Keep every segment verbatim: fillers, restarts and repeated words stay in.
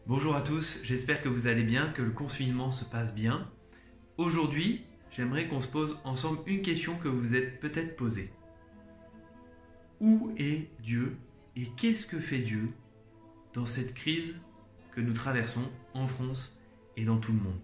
Bonjour à tous, j'espère que vous allez bien, que le confinement se passe bien. Aujourd'hui, j'aimerais qu'on se pose ensemble une question que vous vous êtes peut-être posée. Où est Dieu et qu'est-ce que fait Dieu dans cette crise que nous traversons en France et dans tout le monde?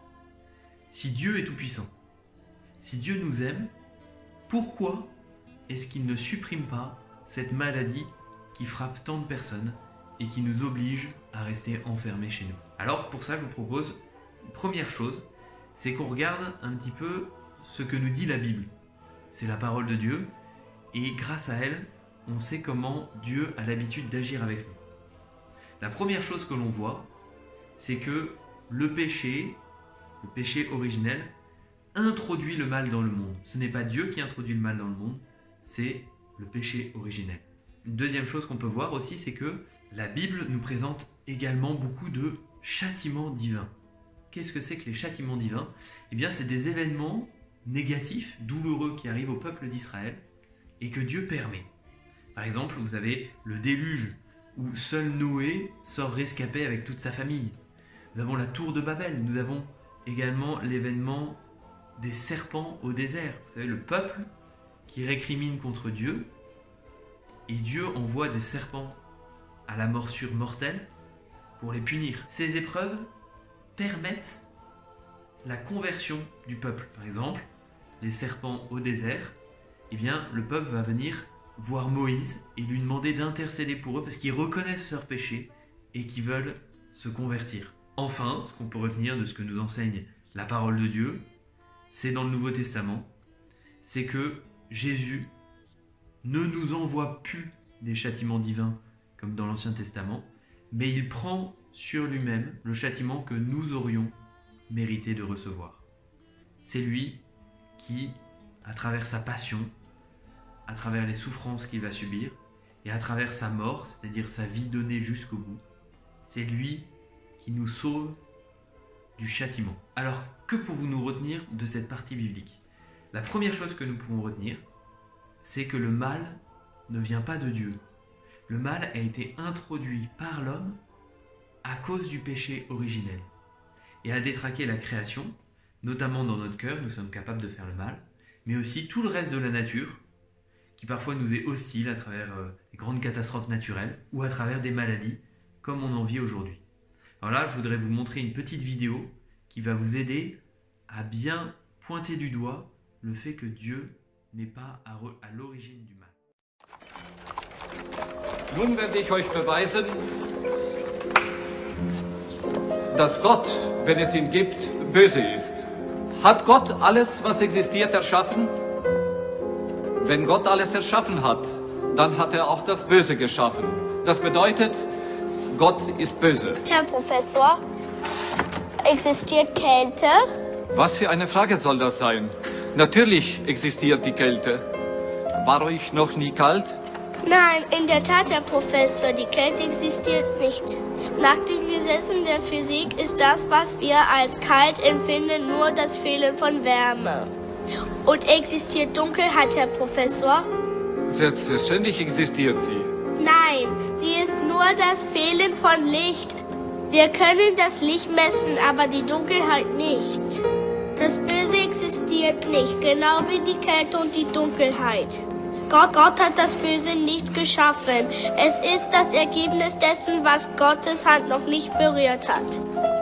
Si Dieu est tout-puissant, si Dieu nous aime, pourquoi est-ce qu'il ne supprime pas cette maladie qui frappe tant de personnes et qui nous oblige à rester enfermés chez nous? Alors pour ça, je vous propose une première chose, c'est qu'on regarde un petit peu ce que nous dit la Bible. C'est la parole de Dieu et grâce à elle, on sait comment Dieu a l'habitude d'agir avec nous. La première chose que l'on voit, c'est que le péché, le péché originel, introduit le mal dans le monde. Ce n'est pas Dieu qui introduit le mal dans le monde, c'est le péché originel. Une deuxième chose qu'on peut voir aussi, c'est que la Bible nous présente également beaucoup de châtiments divins. Qu'est-ce que c'est que les châtiments divins? Eh bien, c'est des événements négatifs, douloureux qui arrivent au peuple d'Israël et que Dieu permet. Par exemple, vous avez le déluge où seul Noé sort rescapé avec toute sa famille. Nous avons la tour de Babel. Nous avons également l'événement des serpents au désert. Vous savez, le peuple qui récrimine contre Dieu et Dieu envoie des serpents à la morsure mortelle pour les punir. Ces épreuves permettent la conversion du peuple. Par exemple, les serpents au désert, eh bien, le peuple va venir voir Moïse et lui demander d'intercéder pour eux parce qu'ils reconnaissent leurs péchés et qu'ils veulent se convertir. Enfin, ce qu'on peut retenir de ce que nous enseigne la parole de Dieu, c'est dans le Nouveau Testament, c'est que Jésus ne nous envoie plus des châtiments divins comme dans l'Ancien Testament, mais il prend sur lui-même le châtiment que nous aurions mérité de recevoir. C'est lui qui, à travers sa passion, à travers les souffrances qu'il va subir, et à travers sa mort, c'est-à-dire sa vie donnée jusqu'au bout, c'est lui qui nous sauve du châtiment. Alors, que pouvons-nous retenir de cette partie biblique? La première chose que nous pouvons retenir, c'est que le mal ne vient pas de Dieu. Le mal a été introduit par l'homme à cause du péché originel et a détraqué la création, notamment dans notre cœur, nous sommes capables de faire le mal, mais aussi tout le reste de la nature, qui parfois nous est hostile à travers euh, des grandes catastrophes naturelles ou à travers des maladies, comme on en vit aujourd'hui. Alors là, je voudrais vous montrer une petite vidéo qui va vous aider à bien pointer du doigt le fait que Dieu n'est pas à, à l'origine du mal. Nun werde ich euch beweisen, dass Gott, wenn es ihn gibt, böse ist. Hat Gott alles, was existiert, erschaffen? Wenn Gott alles erschaffen hat, dann hat er auch das Böse geschaffen. Das bedeutet, Gott ist böse. Herr Professor, existiert Kälte? Was für eine Frage soll das sein? Natürlich existiert die Kälte. War euch noch nie kalt? Nein, in der Tat, Herr Professor, die Kälte existiert nicht. Nach den Gesetzen der Physik ist das, was wir als kalt empfinden, nur das Fehlen von Wärme. Und existiert Dunkelheit, Herr Professor? Selbstverständlich existiert sie. Nein, sie ist nur das Fehlen von Licht. Wir können das Licht messen, aber die Dunkelheit nicht. Das Böse existiert nicht, genau wie die Kälte und die Dunkelheit. Gott, Gott hat das Böse nicht geschaffen. Es ist das Ergebnis dessen, was Gottes Hand noch nicht berührt hat.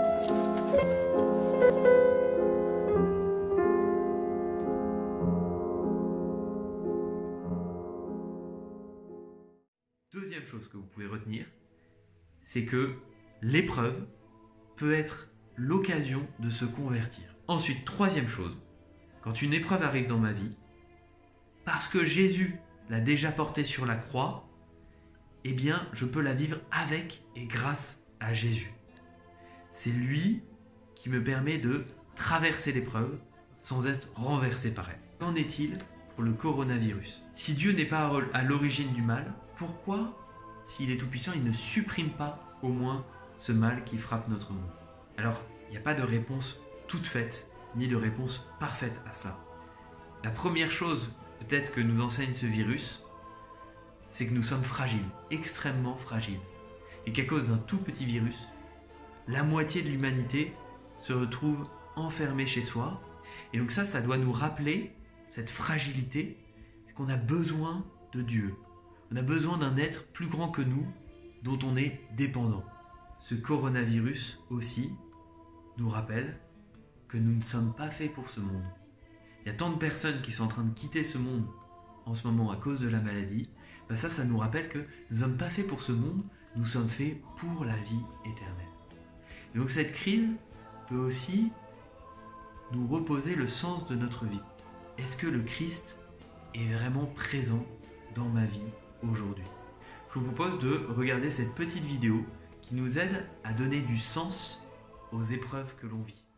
Deuxième chose que vous pouvez retenir, c'est que l'épreuve peut être l'occasion de se convertir. Ensuite, troisième chose, quand une épreuve arrive dans ma vie, parce que Jésus l'a déjà portée sur la croix, eh bien, je peux la vivre avec et grâce à Jésus. C'est lui qui me permet de traverser l'épreuve sans être renversé par elle. Qu'en est-il pour le coronavirus? Si Dieu n'est pas à l'origine du mal, pourquoi, s'il est tout-puissant, il ne supprime pas au moins ce mal qui frappe notre monde? Alors, il n'y a pas de réponse toute faite, ni de réponse parfaite à cela. La première chose, peut-être, que nous enseigne ce virus, c'est que nous sommes fragiles, extrêmement fragiles. Et qu'à cause d'un tout petit virus, la moitié de l'humanité se retrouve enfermée chez soi. Et donc ça, ça doit nous rappeler cette fragilité, qu'on a besoin de Dieu. On a besoin d'un être plus grand que nous, dont on est dépendant. Ce coronavirus aussi nous rappelle que nous ne sommes pas faits pour ce monde. Il y a tant de personnes qui sont en train de quitter ce monde en ce moment à cause de la maladie. Ben ça, ça nous rappelle que nous ne sommes pas faits pour ce monde, nous sommes faits pour la vie éternelle. Et donc cette crise peut aussi nous reposer le sens de notre vie. Est-ce que le Christ est vraiment présent dans ma vie aujourd'hui? Je vous propose de regarder cette petite vidéo qui nous aide à donner du sens aux épreuves que l'on vit.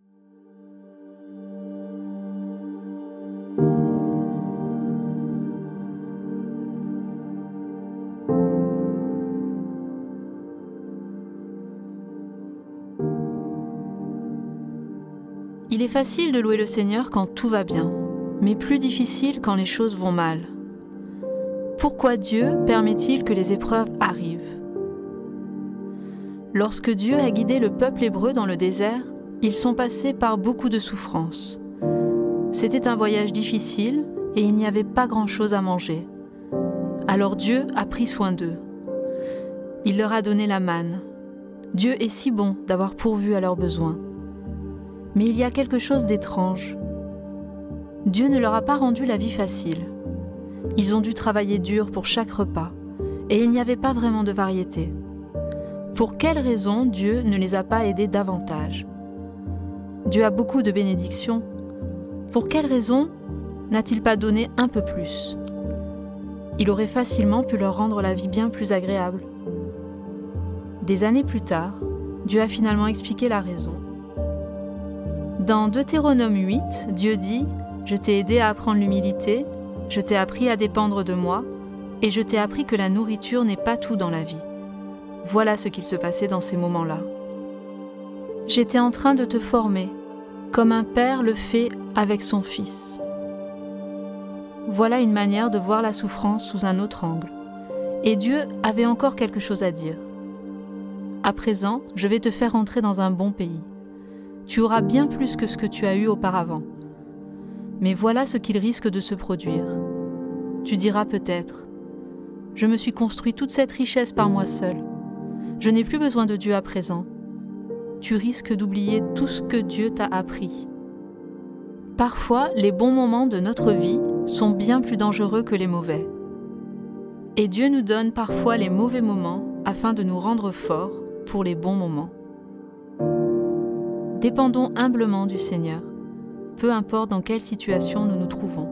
Il est facile de louer le Seigneur quand tout va bien, mais plus difficile quand les choses vont mal. Pourquoi Dieu permet-il que les épreuves arrivent? Lorsque Dieu a guidé le peuple hébreu dans le désert, ils sont passés par beaucoup de souffrances. C'était un voyage difficile et il n'y avait pas grand-chose à manger. Alors Dieu a pris soin d'eux. Il leur a donné la manne. Dieu est si bon d'avoir pourvu à leurs besoins. Mais il y a quelque chose d'étrange. Dieu ne leur a pas rendu la vie facile. Ils ont dû travailler dur pour chaque repas, et il n'y avait pas vraiment de variété. Pour quelle raison Dieu ne les a pas aidés davantage? Dieu a beaucoup de bénédictions. Pour quelle raison n'a-t-il pas donné un peu plus? Il aurait facilement pu leur rendre la vie bien plus agréable. Des années plus tard, Dieu a finalement expliqué la raison. Dans Deutéronome huit, Dieu dit « Je t'ai aidé à apprendre l'humilité, je t'ai appris à dépendre de moi, et je t'ai appris que la nourriture n'est pas tout dans la vie. » Voilà ce qu'il se passait dans ces moments-là. J'étais en train de te former, comme un père le fait avec son fils. Voilà une manière de voir la souffrance sous un autre angle. Et Dieu avait encore quelque chose à dire. À présent, je vais te faire entrer dans un bon pays. Tu auras bien plus que ce que tu as eu auparavant. Mais voilà ce qu'il risque de se produire. Tu diras peut-être, « Je me suis construit toute cette richesse par moi seul. Je n'ai plus besoin de Dieu à présent. » Tu risques d'oublier tout ce que Dieu t'a appris. Parfois, les bons moments de notre vie sont bien plus dangereux que les mauvais. Et Dieu nous donne parfois les mauvais moments afin de nous rendre forts pour les bons moments. Dépendons humblement du Seigneur, peu importe dans quelle situation nous nous trouvons.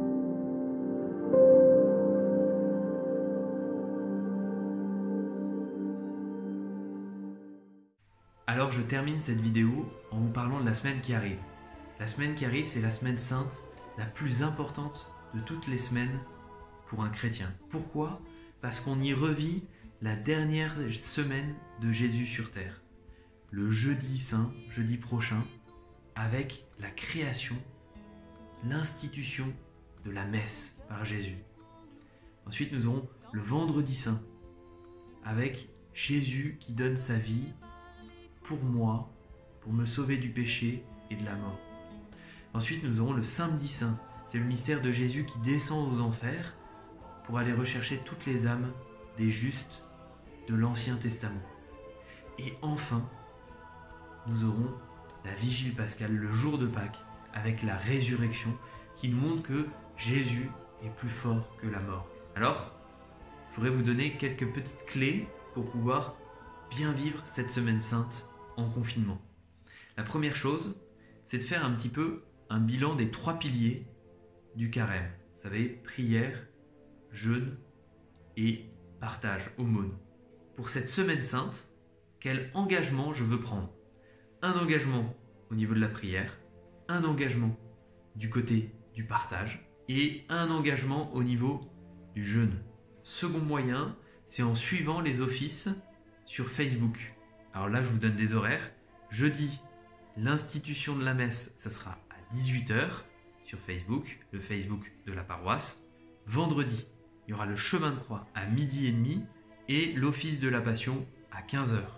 Alors je termine cette vidéo en vous parlant de la semaine qui arrive. La semaine qui arrive, c'est la semaine sainte, la plus importante de toutes les semaines pour un chrétien. Pourquoi? Parce qu'on y revit la dernière semaine de Jésus sur terre. Le jeudi saint, jeudi prochain, avec la création, l'institution de la messe par Jésus. Ensuite, nous aurons le vendredi saint, avec Jésus qui donne sa vie pour moi, pour me sauver du péché et de la mort. Ensuite, nous aurons le samedi saint, c'est le mystère de Jésus qui descend aux enfers pour aller rechercher toutes les âmes des justes de l'Ancien Testament. Et enfin, nous aurons la vigile pascale, le jour de Pâques, avec la résurrection qui nous montre que Jésus est plus fort que la mort. Alors, je voudrais vous donner quelques petites clés pour pouvoir bien vivre cette semaine sainte en confinement. La première chose, c'est de faire un petit peu un bilan des trois piliers du carême. Vous savez, prière, jeûne et partage, aumône. Pour cette semaine sainte, quel engagement je veux prendre? Un engagement au niveau de la prière, un engagement du côté du partage et un engagement au niveau du jeûne. Second moyen, c'est en suivant les offices sur Facebook. Alors là, je vous donne des horaires. Jeudi, l'institution de la messe, ça sera à dix-huit heures sur Facebook, le Facebook de la paroisse. Vendredi, il y aura le chemin de croix à midi et demi et l'office de la Passion à quinze heures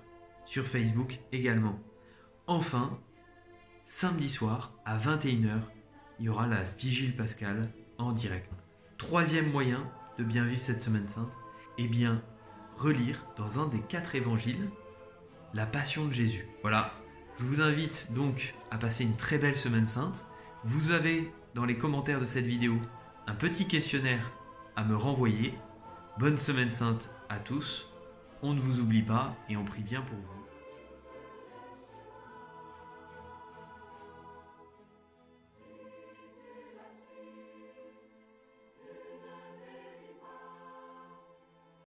sur Facebook également. Enfin, samedi soir à vingt et une heures, il y aura la Vigile Pascale en direct. Troisième moyen de bien vivre cette semaine sainte, eh bien, relire dans un des quatre évangiles la Passion de Jésus. Voilà, je vous invite donc à passer une très belle semaine sainte. Vous avez dans les commentaires de cette vidéo un petit questionnaire à me renvoyer. Bonne semaine sainte à tous, on ne vous oublie pas et on prie bien pour vous.